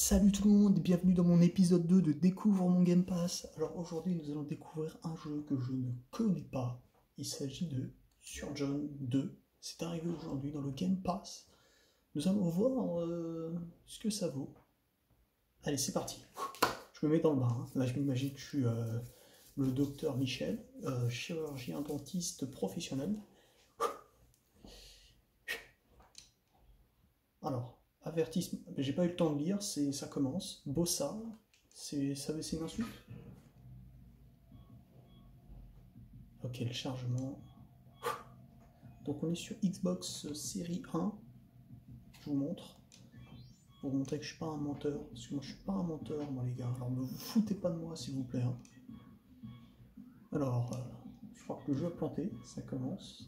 Salut tout le monde, bienvenue dans mon épisode 2 de Découvre mon Game Pass. Alors aujourd'hui nous allons découvrir un jeu que je ne connais pas. Il s'agit de Surgeon 2. C'est arrivé aujourd'hui dans le Game Pass. Nous allons voir ce que ça vaut. Allez, c'est parti. Je me mets dans le bain. Là je m'imagine que je suis le docteur Michel, chirurgien dentiste professionnel. Alors, avertissement, j'ai pas eu le temps de lire, ça commence. Bossa, c'est une insulte. Ok, le chargement. Donc on est sur Xbox Série 1. Je vous montre. Pour vous montrer que je suis pas un menteur. Parce que moi je suis pas un menteur, moi les gars. Alors ne vous foutez pas de moi s'il vous plaît. Hein. Alors, je crois que le jeu a planté, ça commence.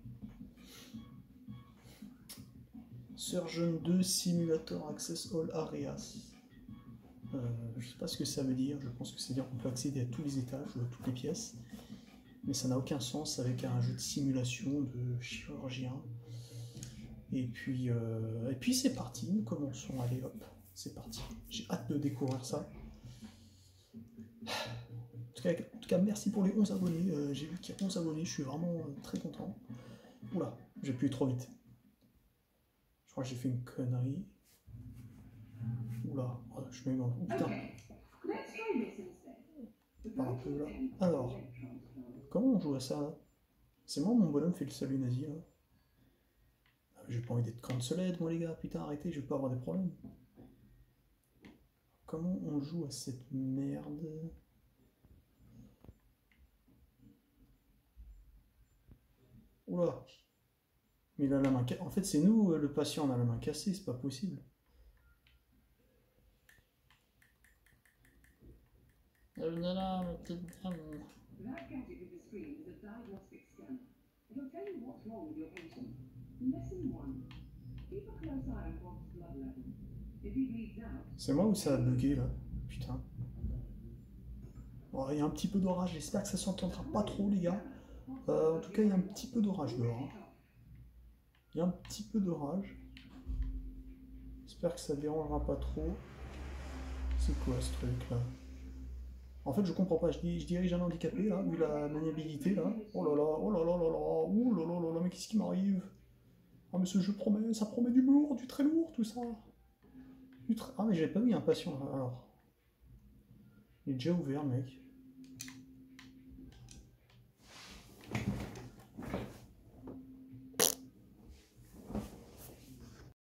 Surgeon 2 Simulator Access All Areas. Je sais pas ce que ça veut dire, je pense que c'est dire qu'on peut accéder à tous les étages, à toutes les pièces. Mais ça n'a aucun sens avec un jeu de simulation de chirurgien. Et puis c'est parti, nous commençons, allez hop, c'est parti. J'ai hâte de découvrir ça. En tout cas merci pour les 11 abonnés, j'ai vu qu'il y a 11 abonnés, je suis vraiment très content. Oula, j'ai pu trop vite. Je crois que j'ai fait une connerie. Oula, je me mets dans le... Oh putain. Un peu là. Alors, comment on joue à ça là? C'est moi mon bonhomme fait le salut nazi là. J'ai pas envie d'être cancelled moi les gars, putain arrêtez, je vais pas avoir des problèmes. Comment on joue à cette merde? Oula. Mais il a la main cassée. En fait c'est nous le patient, on a la main cassée, c'est pas possible. Venez là, ma petite dame. C'est moi ou ça a bugué là? Putain. Bon, il y a un petit peu d'orage, j'espère que ça s'entendra pas trop les gars. En tout cas il y a un petit peu d'orage dehors. Hein. Il y a un petit peu d'orage. J'espère que ça ne dérangera pas trop. C'est quoi ce truc là? En fait je comprends pas, je dirige un handicapé là, vu la maniabilité là. Oh là là, oh là là là là, ouh là là là là, mais qu'est-ce qui m'arrive? Ah mais ce jeu promet, ça promet du lourd, du très lourd, tout ça. Ah mais j'avais pas mis un patient là, alors. Il est déjà ouvert mec.